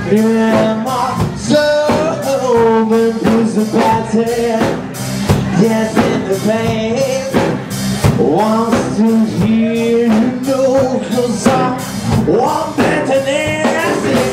Yeah, my soul been participating, yes, in the pain. Wants to hear you know, 'cause I want better dancing.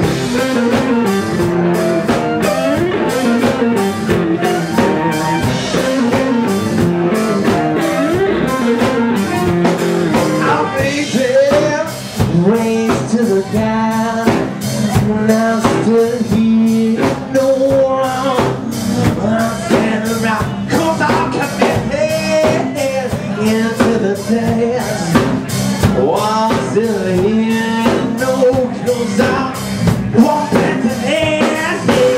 I'll be raised to the ground. Now still here, no one I'm standing around, 'cause I'm committed into the dance. While I'm still here, no, 'cause I want better dancing.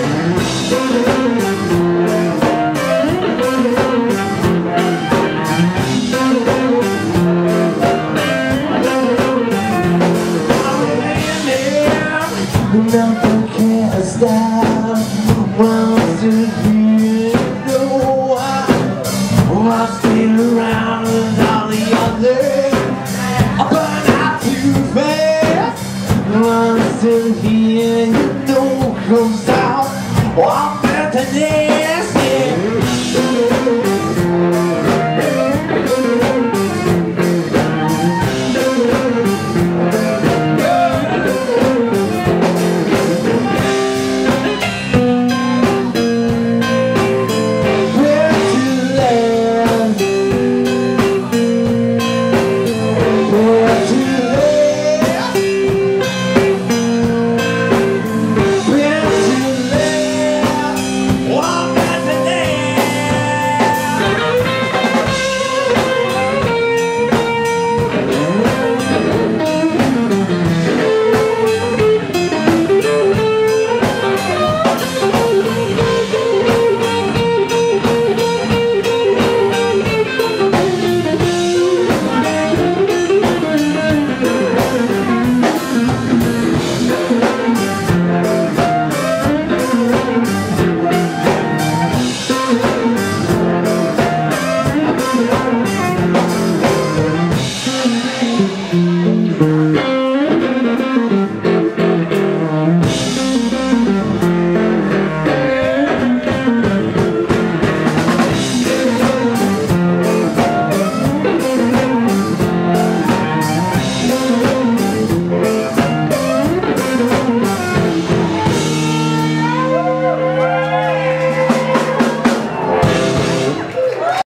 Nothing can stop. While I'm still here, no, I'll stay around with all the others. I burn out too fast. While I'm still here, you know, 'cause I want better days.